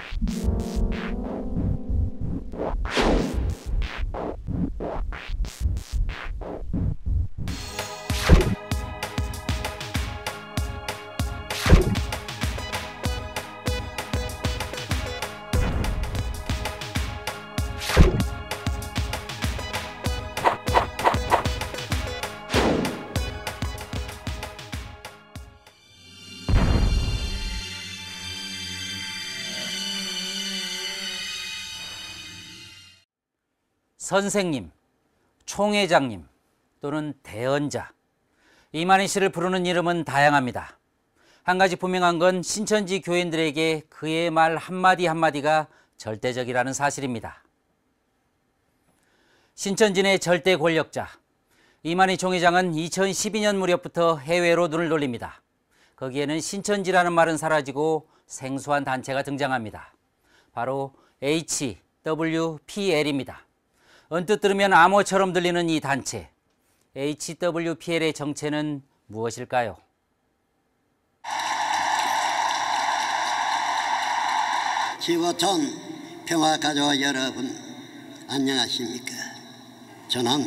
선생님, 총회장님 또는 대언자, 이만희 씨를 부르는 이름은 다양합니다. 한 가지 분명한 건 신천지 교인들에게 그의 말 한마디 한마디가 절대적이라는 사실입니다. 신천지 내 절대 권력자, 이만희 총회장은 2012년 무렵부터 해외로 눈을 돌립니다. 거기에는 신천지라는 말은 사라지고 생소한 단체가 등장합니다. 바로 HWPL입니다. 언뜻 들으면 암호처럼 들리는 이 단체, HWPL의 정체는 무엇일까요? 지구촌 평화가족 여러분, 안녕하십니까? 저는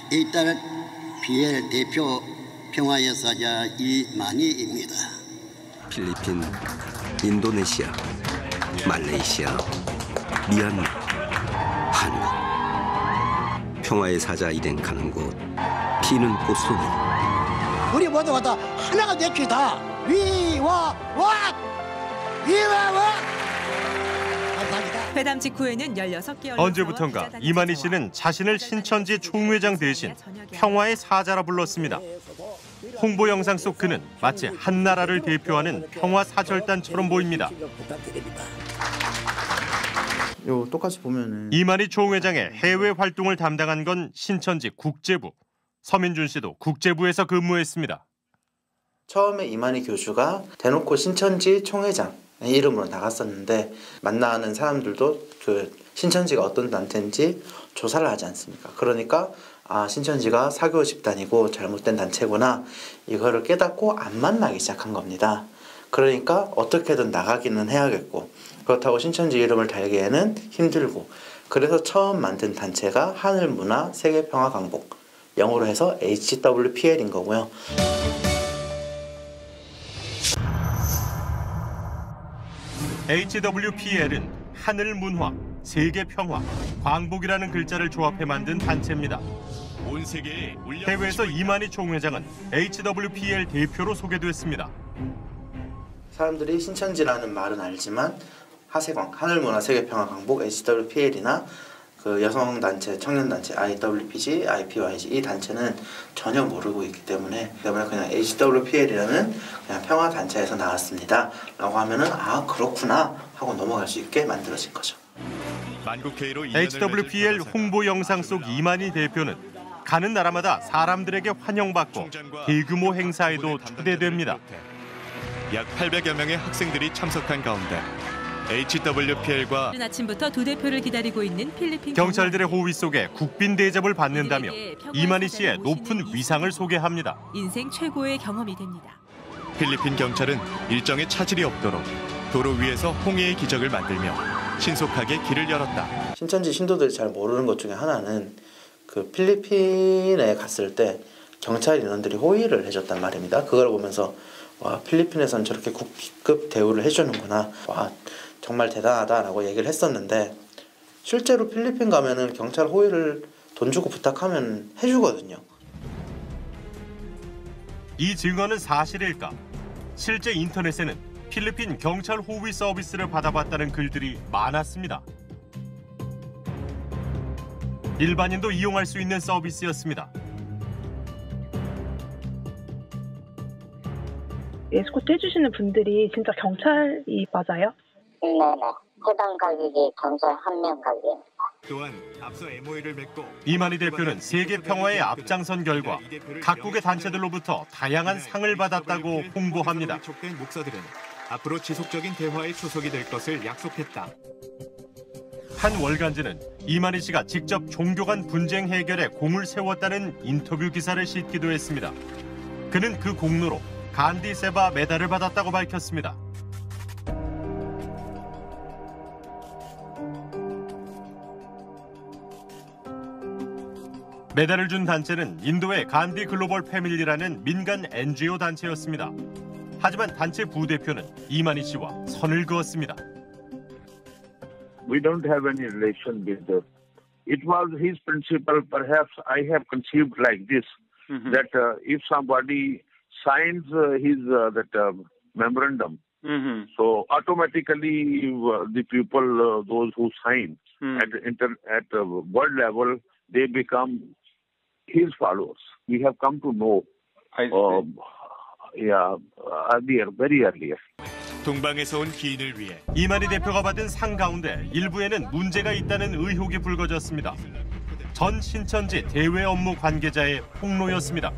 HWPL 대표 평화여사자 이만희입니다. 필리핀, 인도네시아, 말레이시아, 미얀마, 한국. 평화의 사자 일행 가는 곳, 피는 꽃소리. 우리 모두가 다 하나가 됩시다. 위와 와! 위와 와! 감사합니다. 회담 직후에는 16개월 언제부턴가 이만희 씨는 자신을 신천지 총회장 대신 평화의 사자라 불렀습니다. 홍보 영상 속 그는 마치 한 나라를 대표하는 평화 사절단처럼 보입니다. 요 똑같이 보면은 이만희 총회장의 해외 활동을 담당한 건 신천지 국제부. 서민준 씨도 국제부에서 근무했습니다. 처음에 이만희 교주가 대놓고 신천지 총회장 이름으로 나갔었는데 만나는 사람들도 그 신천지가 어떤 단체인지 조사를 하지 않습니까? 그러니까 아, 신천지가 사교 집단이고 잘못된 단체구나, 이거를 깨닫고 안 만나기 시작한 겁니다. 그러니까 어떻게든 나가기는 해야겠고, 그렇다고 신천지 이름을 달기에는 힘들고, 그래서 처음 만든 단체가 하늘문화 세계평화강복, 영어로 해서 HWPL인 거고요. HWPL은 하늘문화, 세계평화, 광복이라는 글자를 조합해 만든 단체입니다. 해외에서 이만희 총회장은 HWPL 대표로 소개됐습니다. 사람들이 신천지라는 말은 알지만 하세광, 하늘문화 세계평화강복, HWPL이나 그 여성단체, 청년단체, IWPG, IPYG 이 단체는 전혀 모르고 있기 때문에 그냥 HWPL이라는 그냥 평화단체에서 나왔습니다 라고 하면은 아 그렇구나 하고 넘어갈 수 있게 만들어진 거죠. HWPL 홍보 영상 속 이만희 대표는 가는 나라마다 사람들에게 환영받고 대규모 행사에도 초대됩니다. 약 800여 명의 학생들이 참석한 가운데 HWPL과 이른 아침부터 두 대표를 기다리고 있는 필리핀 경찰들의 호위 속에 국빈 대접을 받는다며 이만희 씨의 높은 위상을 소개합니다. 인생 최고의 경험이 됩니다. 필리핀 경찰은 일정에 차질이 없도록 도로 위에서 홍해의 기적을 만들며 신속하게 길을 열었다. 신천지 신도들이 잘 모르는 것 중에 하나는 그 필리핀에 갔을 때 경찰 인원들이 호의를 해줬단 말입니다. 그걸 보면서 와, 필리핀에선 저렇게 국기급 대우를 해주는구나, 와 정말 대단하다라고 얘기를 했었는데, 실제로 필리핀 가면은 경찰 호의를 돈 주고 부탁하면 해주거든요. 이 증언은 사실일까? 실제 인터넷에는 필리핀 경찰 호위 서비스를 받아봤다는 글들이 많았습니다. 일반인도 이용할 수 있는 서비스였습니다. 에스코트 해주시는 분들이 진짜 경찰이 맞아요? 네네. 해당 가격이 경찰 한 명 가격입니다. 또한 앞서 MOU를 맺고 이만희 대표는 세계 평화에 앞장선 결과 각국의 단체들로부터 다양한 상을 받았다고 홍보합니다. 촉된 목사들은 앞으로 지속적인 대화에 초석이 될 것을 약속했다. 한 월간지는 이만희 씨가 직접 종교 간 분쟁 해결에 공을 세웠다는 인터뷰 기사를 싣기도 했습니다. 그는 그 공로로 간디 세바 메달을 받았다고 밝혔습니다. 메달을 준 단체는 인도의 간디 글로벌 패밀리라는 민간 NGO 단체였습니다. 하지만 단체 부대표는 이만희 씨와 선을 그었습니다. We don't have any relation with the. It was his principle. Perhaps I have conceived like this, that if somebody signs his memorandum, so automatically the people, those who sign at world level, they become his followers. We have come to know, very earlier. 동방에서 온 기인을 위해 이만희 대표가 받은 상 가운데 일부에는 문제가 있다는 의혹이 불거졌습니다. 전 신천지 대외 업무 관계자의 폭로였습니다.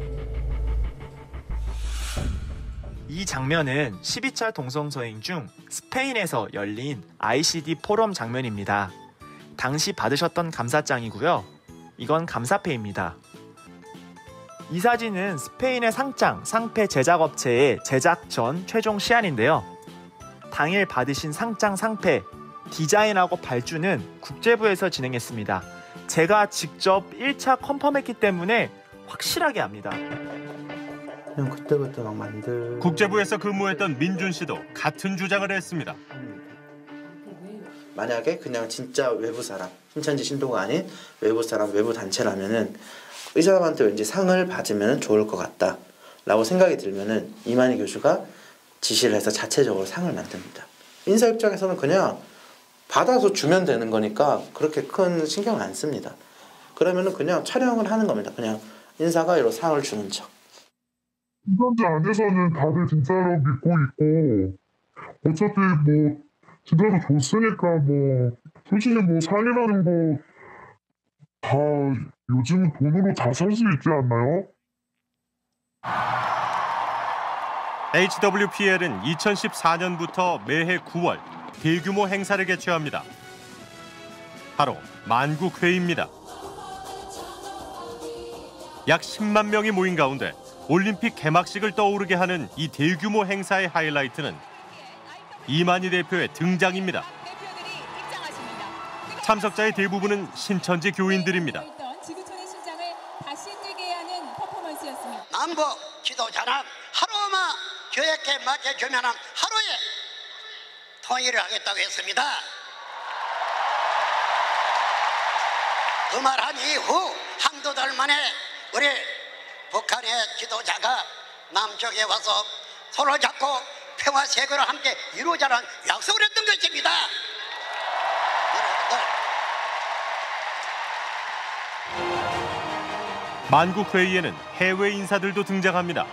이 장면은 12차 동성서행 중 스페인에서 열린 ICD 포럼 장면입니다. 당시 받으셨던 감사장이고요. 이건 감사패입니다. 이 사진은 스페인의 상패 제작업체의 제작 전 최종 시안인데요. 당일 받으신 상패 디자인하고 발주는 국제부에서 진행했습니다. 제가 직접 1차 컨펌했기 때문에 확실하게 압니다. 그냥 그때부터 막 국제부에서 근무했던 민준 씨도 같은 주장을 했습니다. 만약에 그냥 진짜 외부 사람, 신천지 신도가 아닌 외부 사람, 외부 단체라면은 이 사람한테 왠지 상을 받으면 좋을 것 같다 라고 생각이 들면은 이만희 교수가 지시를 해서 자체적으로 상을 만듭니다. 인사 입장에서는 그냥 받아서 주면 되는 거니까 그렇게 큰 신경을 안 씁니다. 그러면은 그냥 촬영을 하는 겁니다. 그냥 인사가 이런 상을 주는 척. 신천지 안에서는 다들 진짜로 믿고 있고 어차피 뭐 진짜로 줬으니까 뭐 솔직히 뭐 상이라는 거 다 요즘 돈으로 다 살 수 있지 않나요? HWPL은 2014년부터 매해 9월 대규모 행사를 개최합니다. 바로 만국회의입니다. 약 10만 명이 모인 가운데 올림픽 개막식을 떠오르게 하는 이 대규모 행사의 하이라이트는 이만희 대표의 등장입니다. 참석자의 대부분은 신천지 교인들입니다. 남북 지도자는 하루만 교회에 맡겨주면 하루에 통일을 하겠다고 했습니다. 그 말한 이후 한두 달 만에 우리 북한의 지도자가 남쪽에 와서 손을 잡고 평화 세계를 함께 이루자는 약속을 했던 것입니다. 만국회의에는 해외 인사들도 등장합니다.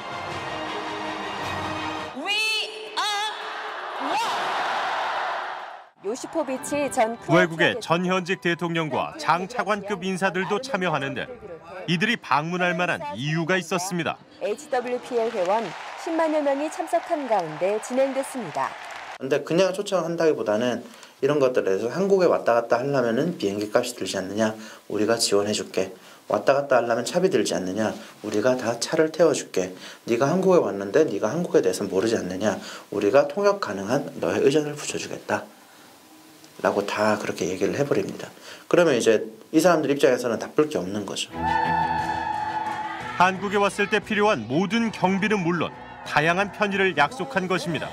요시포비치 전 외국의 전현직 대통령과 장차관급 인사들도 참여하는데 이들이 방문할 만한 이유가 있었습니다. HWPL 회원 10만여 명이 참석한 가운데 진행됐습니다. 근데 그냥 초청한다기보다는 이런 것들에 대해서 한국에 왔다 갔다 하려면은 비행기 값이 들지 않느냐, 우리가 지원해 줄게. 왔다 갔다 하려면 차비 들지 않느냐, 우리가 다 차를 태워줄게. 네가 한국에 왔는데 네가 한국에 대해서 모르지 않느냐, 우리가 통역 가능한 너의 의전을 붙여주겠다 라고 다 그렇게 얘기를 해버립니다. 그러면 이제 이 사람들 입장에서는 나쁠 게 없는 거죠. 한국에 왔을 때 필요한 모든 경비는 물론 다양한 편의를 약속한 것입니다.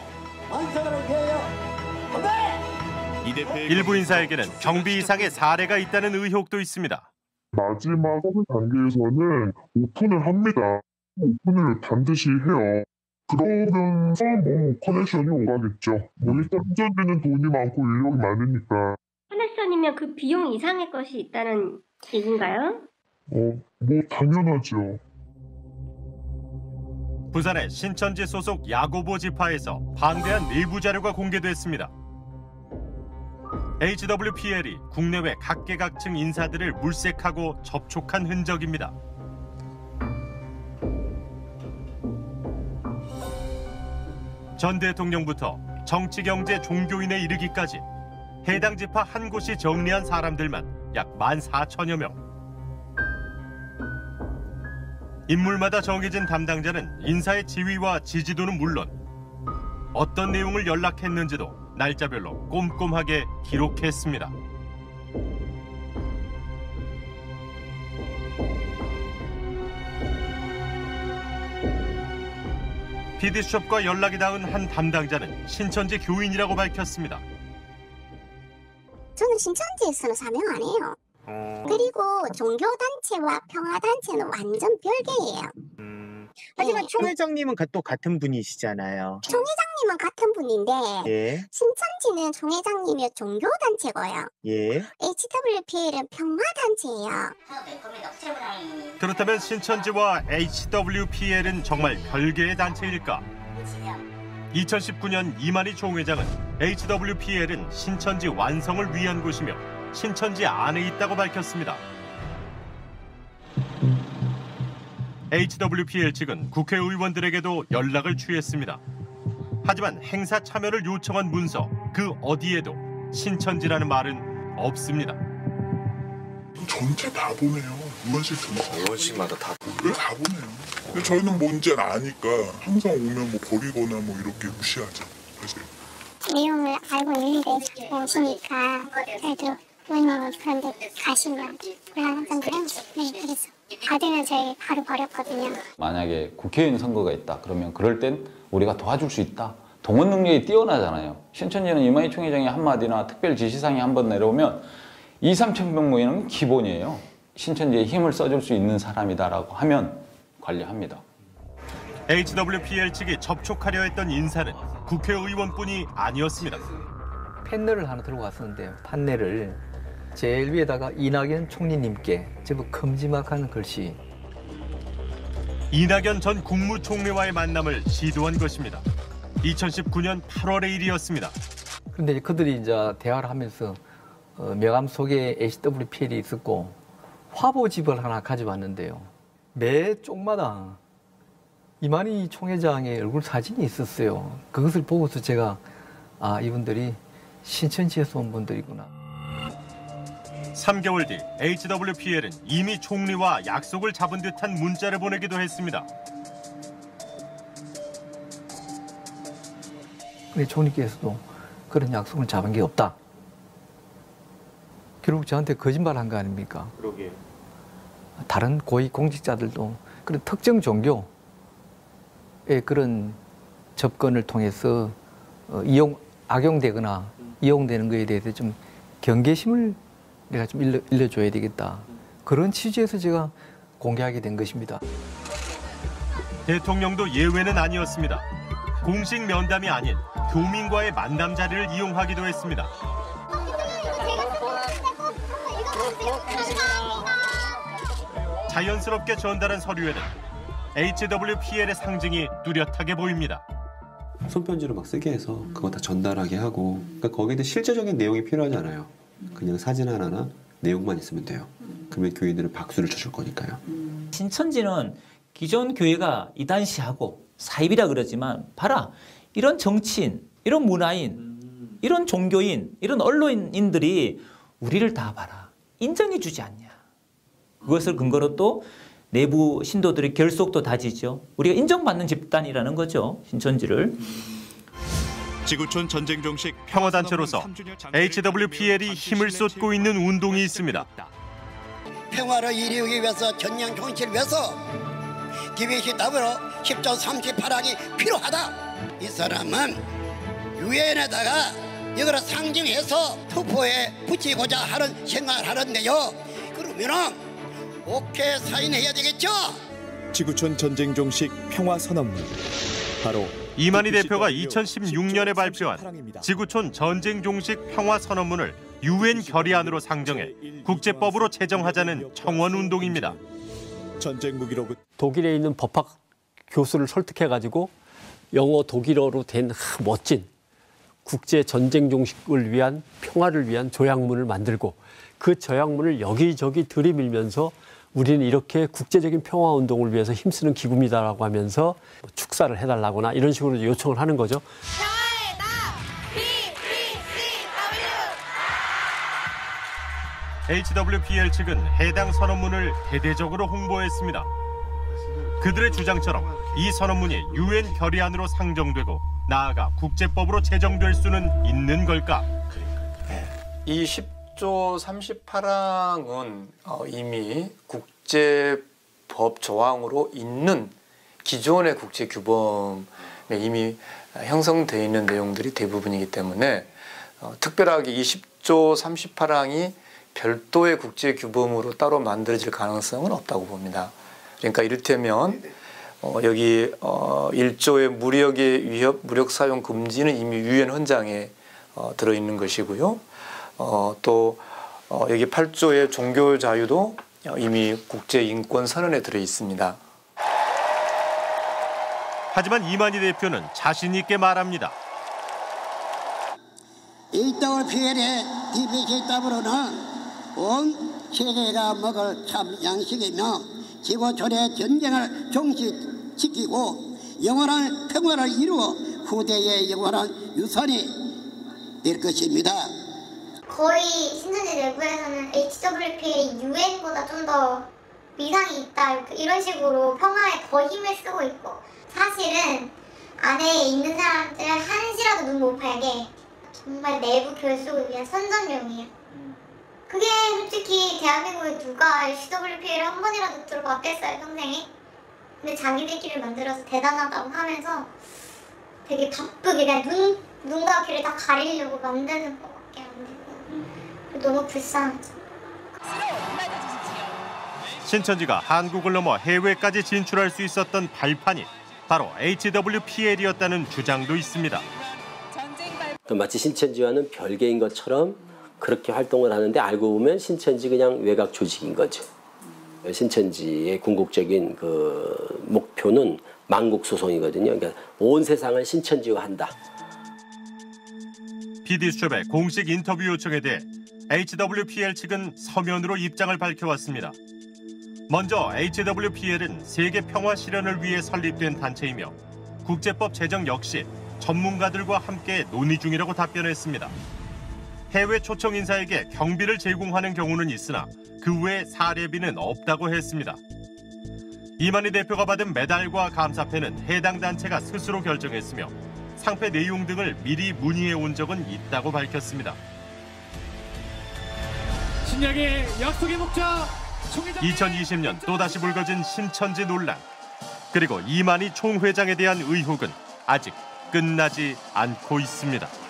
일부 인사에게는 경비 이상의 사례가 있다는 의혹도 있습니다. 마지막 단계에서는 오픈을 합니다. 오픈을 반드시 해요. 그러면서 뭐 커넥션이 오가겠죠. 뭐 일단 후전되는 돈이 많고 인력이 많으니까. 커넥션이면 그 비용 이상의 것이 있다는 얘기인가요? 뭐 당연하죠. 부산의 신천지 소속 야고보 지파에서 방대한 내부 자료가 공개됐습니다. HWPL이 국내외 각계각층 인사들을 물색하고 접촉한 흔적입니다. 전 대통령부터 정치, 경제, 종교인에 이르기까지 해당 지파 한 곳이 정리한 사람들만 약 14,000여 명. 인물마다 정해진 담당자는 인사의 지위와 지지도는 물론 어떤 내용을 연락했는지도 날짜별로 꼼꼼하게 기록했습니다. PD수첩과 연락이 닿은 한 담당자는 신천지 교인이라고 밝혔습니다. 저는 신천지에서는 사명 안 해요. 그리고 종교단체와 평화단체는 완전 별개예요. 하지만 총회장님은 또 같은 분이시잖아요. 총회장님은 같은 분인데 예. 신천지는 총회장님이 종교단체고요. 예. HWPL은 평화단체예요. 그렇다면 신천지와 HWPL은 정말 별개의 단체일까? 2019년 이만희 총회장은 HWPL은 신천지 완성을 위한 곳이며 신천지 안에 있다고 밝혔습니다. HWPL 측은 국회의원들에게도 연락을 취했습니다. 하지만 행사 참여를 요청한 문서 그 어디에도 신천지라는 말은 없습니다. 전체 다 보내요. 의원실 전체. 의원실마다 다. 네, 다 보내요. 근데 저희는 뭔지는 아니까 항상 오면 뭐 버리거나 뭐 이렇게 무시하죠. 사실. 내용을 알고 있는데 오시니까 그래도 의원님은 그런데 가시면 곤란하잖아요. 네, 그래서 받으면 저희 바로 버렸거든요. 만약에 국회의원 선거가 있다 그러면 그럴 땐 우리가 도와줄 수 있다. 동원 능력이 뛰어나잖아요. 신천지는 이만희 총회장이 한마디나 특별 지시사항이 한번 내려오면 2, 3천 명 모이는 기본이에요. 신천지에 힘을 써줄 수 있는 사람이다라고 하면 관리합니다. HWPL 측이 접촉하려 했던 인사는 국회의원뿐이 아니었습니다. 판넬을 하나 들고 갔었는데요. 판넬을 제일 위에다가 이낙연 총리님께 제법 큼지막한 글씨. 이낙연 전 국무총리와의 만남을 시도한 것입니다. 2019년 8월의 일이었습니다. 그런데 그들이 이제 대화를 하면서 명함 속에 HWPL이 있었고 화보집을 하나 가져왔는데요. 매 쪽마다 이만희 총회장의 얼굴 사진이 있었어요. 그것을 보고서 제가 이분들이 신천지에서 온 분들이구나. 3개월 뒤 HWPL은 이미 총리와 약속을 잡은 듯한 문자를 보내기도 했습니다. 근데 총리께서도 그런 약속을 잡은 게 없다. 결국 저한테 거짓말한 거 아닙니까? 그러게요. 다른 고위 공직자들도 그런 특정 종교의 그런 접근을 통해서 악용되거나 이용되는 것에 대해서 좀 경계심을 내가 좀 일러줘야 되겠다. 그런 취지에서 제가 공개하게 된 것입니다. 대통령도 예외는 아니었습니다. 공식 면담이 아닌 교민과의 만남 자리를 이용하기도 했습니다. 자연스럽게 전달한 서류에는 HWPL의 상징이 뚜렷하게 보입니다. 손편지로 막 쓰게 해서 그거 다 전달하게 하고, 그러니까 거기에 실제적인 내용이 필요하지 않아요. 그냥 사진 하나나 내용만 있으면 돼요. 그러면 교인들은 박수를 쳐줄 거니까요. 신천지는 기존 교회가 이단시하고 사입이라 그러지만 봐라, 이런 정치인, 이런 문화인, 이런 종교인, 이런 언론인들이 우리를 다 봐라, 인정해 주지 않냐. 그것을 근거로 또 내부 신도들의 결속도 다지죠. 우리가 인정받는 집단이라는 거죠, 신천지를. 지구촌 전쟁 종식 평화단체로서 HWPL이 힘을 쏟고 있는 운동이 있습니다. 평화를 이루기 위해서 전쟁 종식을 위해서 DBCW로 10조 38항이 필요하다. 이 사람은 유엔에다가 이거를 상징해서 투표에 붙이고자 하는 생각을 하는데요. 그러면은 오케이 사인해야 되겠죠? 지구촌 전쟁 종식 평화 선언문. 바로 이만희 대표가 2016년에 발표한 지구촌 전쟁 종식 평화 선언문을 유엔 결의안으로 상정해 국제법으로 제정하자는 청원 운동입니다. 전쟁 무기로 독일에 있는 법학 교수를 설득해가지고 영어 독일어로 된 멋진 국제 전쟁 종식을 위한 평화를 위한 조약문을 만들고 그 조약문을 여기저기 들이밀면서 우리는 이렇게 국제적인 평화 운동을 위해서 힘쓰는 기구입니다라고 하면서 축사를 해달라거나 이런 식으로 요청을 하는 거죠. HWPL 측은 해당 선언문을 대대적으로 홍보했습니다. 그들의 주장처럼 이 선언문이 유엔 결의안으로 상정되고 나아가 국제법으로 제정될 수는 있는 걸까? 이 10조 38항은 이미 국제법 조항으로 있는 기존의 국제 규범에 이미 형성되어 있는 내용들이 대부분이기 때문에 특별하게 이 10조 38항이 별도의 국제 규범으로 따로 만들어질 가능성은 없다고 봅니다. 그러니까 이를테면 여기 1조의 무력의 위협, 무력 사용 금지는 이미 유엔 헌장에 들어있는 것이고요. 또 여기 8조의 종교 자유도 이미 국제인권선언에 들어 있습니다. 하지만 이만희 대표는 자신 있게 말합니다. WPL의 DPC 더불어는 온 세계가 먹을 참 양식이며 지구촌의 전쟁을 종식시키고 영원한 평화를 이루어 후대의 영원한 유산이 될 것입니다. 거의 신천지 내부에서는 HWPL이 UN보다 좀 더 위상이 있다 이런 식으로 평화에 더 힘을 쓰고 있고, 사실은 안에 있는 사람들 한시라도 눈 못 팔게 정말 내부 결속을 위한 선전용이에요. 그게 솔직히 대한민국에 누가 HWPL을 한 번이라도 들어봤겠어요, 평생에? 근데 자기들끼리 만들어서 대단하다고 하면서 되게 바쁘게 그냥 눈과 귀를 다 가리려고 만드는 것밖에 안 되고 너무 불쌍하죠. 신천지가 한국을 넘어 해외까지 진출할 수 있었던 발판이 바로 HWPL이었다는 주장도 있습니다. 마치 신천지와는 별개인 것처럼 그렇게 활동을 하는데 알고 보면 신천지 그냥 외곽 조직인 거죠. 신천지의 궁극적인 그 목표는 만국소송이거든요. 그러니까 온 세상을 신천지화한다. PD수첩의 공식 인터뷰 요청에 대해 HWPL 측은 서면으로 입장을 밝혀왔습니다. 먼저 HWPL은 세계 평화 실현을 위해 설립된 단체이며 국제법 제정 역시 전문가들과 함께 논의 중이라고 답변했습니다. 해외 초청 인사에게 경비를 제공하는 경우는 있으나 그 외 사례비는 없다고 했습니다. 이만희 대표가 받은 메달과 감사패는 해당 단체가 스스로 결정했으며 상패 내용 등을 미리 문의해 온 적은 있다고 밝혔습니다. 신약의 약속의 목자 2020년 또다시 불거진 신천지 논란, 그리고 이만희 총회장에 대한 의혹은 아직 끝나지 않고 있습니다.